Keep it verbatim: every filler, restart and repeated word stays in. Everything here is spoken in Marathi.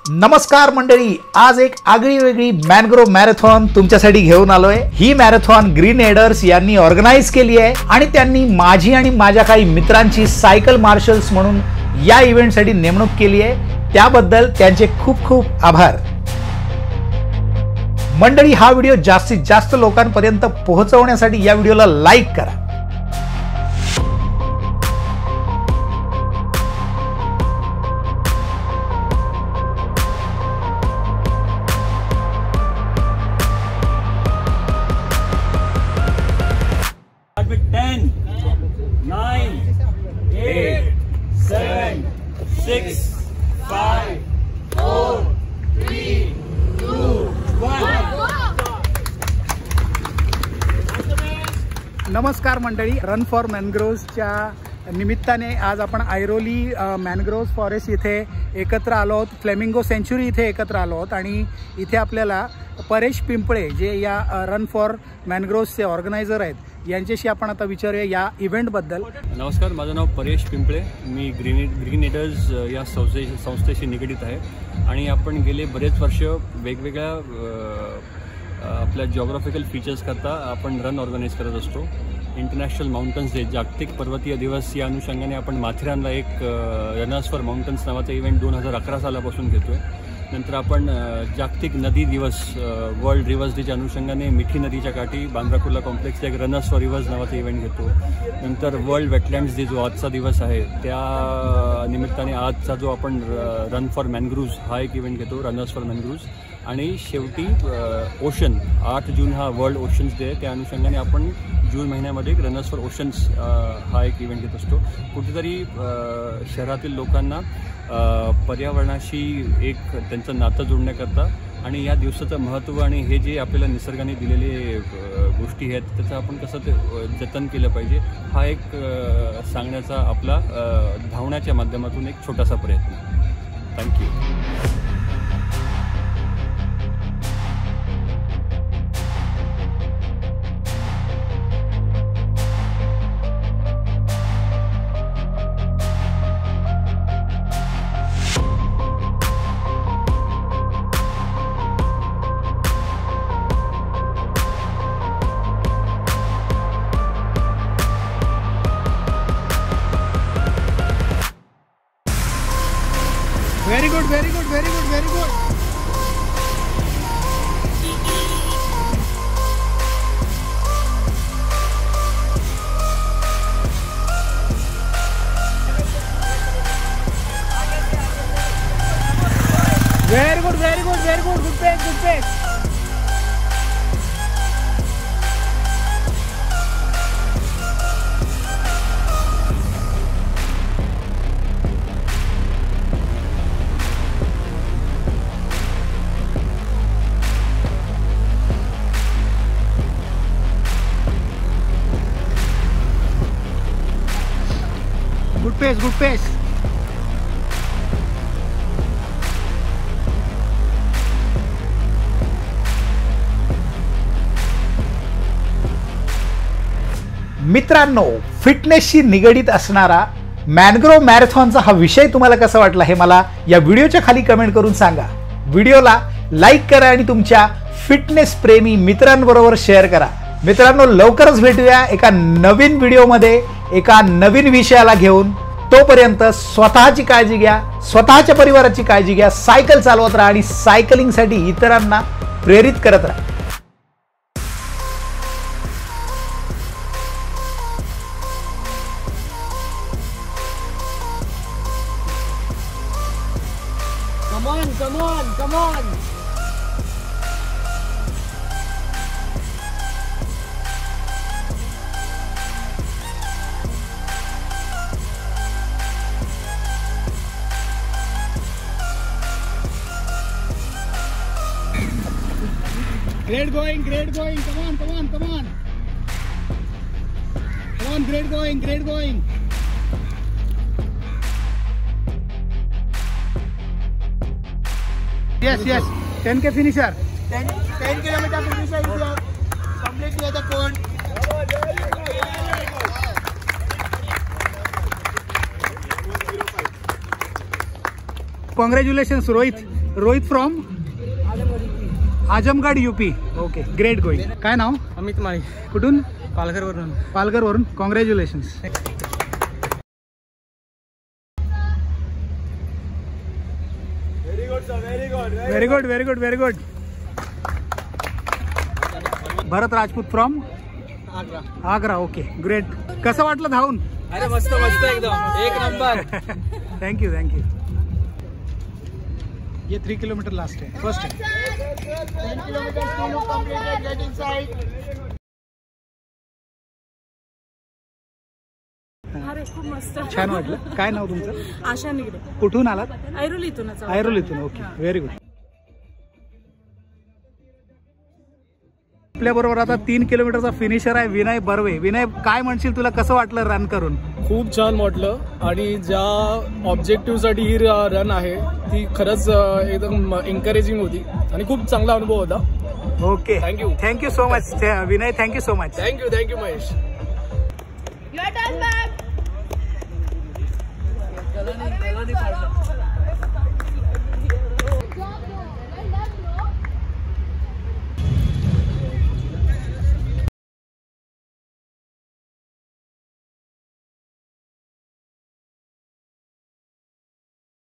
नमस्कार मंडळी, आज एक आगळी वेगळी मॅनग्रोव्ह मॅरेथॉन तुमच्यासाठी घेऊन आलोय। ही मॅरेथॉन ग्रीन एडर्स यांनी ऑर्गनाइज केली आहे आणि त्यांनी माझी आणि माझ्या काही मित्रांची सायकल मार्शल्स म्हणून या इव्हेंटसाठी नेमणूक केली आहे। त्याबद्दल त्यांचे खूप खूप आभार। मंडळी, हा व्हिडिओ जास्तीत जास्त लोकांपर्यंत पोहोचवण्यासाठी या व्हिडिओला लाईक करा। ten, nine, eight, seven, six, five, four, three, two, one. नमस्कार मंडळी, रन फॉर मॅनग्रोव्हच्या निमित्ताने आज आपण ऐरोली मॅनग्रोव्ह फॉरेस्ट इथे एकत्र आलो आहोत। फ्लेमिंगो सेंच्युरी इथे एकत्र आलो आहोत आणि इथे आपल्याला परेश पिंपळे जे या रन फॉर मॅनग्रोव्हचे ऑर्गनायझर आहेत यांच्याशी आपण आता विचारूया या इव्हेंटबद्दल। नमस्कार, माझं नाव परेश पिंपळे, मी ग्रीन ग्रीन एडर्स या संस्थे संस्थेशी निगडीत आहे आणि आपण गेले बरेच वर्ष वेगवेगळ्या आपल्या जिओग्राफिकल फीचर्स करता आपण रन ऑर्गनाइज करत असतो। इंटरनॅशनल माउंटन्स डे, जागतिक पर्वतीय दिवस या अनुषंगाने आपण माथेरानला एक रनर्स फॉर माउंटन्स नावाचा इव्हेंट दोन हजार अकरा सालापासून घेतोय। नंतर आपण जागतिक नदी दिवस, वर्ल्ड रिव्हर्स डेच्या अनुषंगाने मिठी नदीच्या काठी बांद्रा कुर्ला कॉम्प्लेक्सचा एक रनर्स फॉर रिव्हर्स नावाचा इव्हेंट घेतो। नंतर वर्ल्ड वेटलँड्स डे जो आजचा दिवस आहे त्या निमित्ताने आजचा जो आपण रन फॉर मॅनग्रोव्ज हा एक इव्हेंट घेतो, रनर्स फॉर मॅनग्रोव्ज। आणि शेवटी ओशन, आठ जून हा वर्ल्ड ओशन्स डे आहे, त्या अनुषंगाने आपण जून महिन्यामध्ये एक रनर्स फॉर ओशन्स हा एक इव्हेंट घेत असतो। कुठेतरी शहरातील लोकांना पर्यावरणाशी एक त्यांचं नातं जोडण्याकरता आणि या दिवसाचं महत्त्व आणि हे जे आपल्याला निसर्गाने दिलेले गोष्टी आहेत त्याचं आपण कसं ते जतन केलं पाहिजे हा एक सांगण्याचा आपला धावण्याच्या माध्यमातून एक छोटासा प्रयत्न। Thank you. Very good, very good, very good, very good. Very good, very good, very good. Good pace, good pace. Good pace, good pace. मित्रांनो, फिटनेसशी निगडीत असणारा मॅनग्रोव्ह मॅरेथॉनचा हा विषय तुम्हाला कसा वाटला हे मला या व्हिडिओच्या खाली कमेंट करून सांगा। व्हिडिओला लाईक करा आणि तुमच्या फिटनेस प्रेमी मित्रांबरोबर शेअर करा। मित्रांनो, लवकरच भेटूया एका नवीन व्हिडिओमध्ये एका नवीन विषयाला घेऊन। तोपर्यंत स्वतःची काळजी घ्या, स्वतःच्या परिवाराची काळजी घ्या, सायकल चालवत राहा आणि सायकलिंगसाठी इतरांना प्रेरित करत राहा। Come on, come on, come on. Great going, great going. Come on, come on, come on. Come on, great going, great going. Yes, yes. ten K finisher. ten, ten kilometer finisher if you are completely at the point. Congratulations, Rohit. Rohit from Azamgarh UP. Okay, great going. काय नाव? अमित माळी. कुठून? पालघरवरून. पालघरवरून. Congratulations. Very good very good very good. Bharat Rajput from Agra. Agra. Okay, great. कसं वाटलं धावून? अरे मस्त मस्त एकदम एक नंबर. Thank you thank you. ये थ्री किलोमीटर लास्ट है, फर्स्ट है. ten kilometers to look completed. Get inside. अरे खूप मस्त. छान वाटलं. काय नाव तुमचं? आशा निगडे. कुठून आलात? ऐरोलीतूनच. ऐरोलीतून. Okay, very good. आपल्या बरोबर आता तीन किलोमीटरचा फिनिशर आहे विनय बर्वे. विनय, काय म्हणशील, तुला कसं वाटलं रन करून? खूप छान वाटलं आणि ज्या ऑब्जेक्टिव्हसाठी ही रन आहे ती खरंच एकदम एन्करेजिंग होती आणि खूप चांगला अनुभव होता. Okay, thank you. Thank you so much Vinay. Thank you so much. Thank you thank you Mahesh.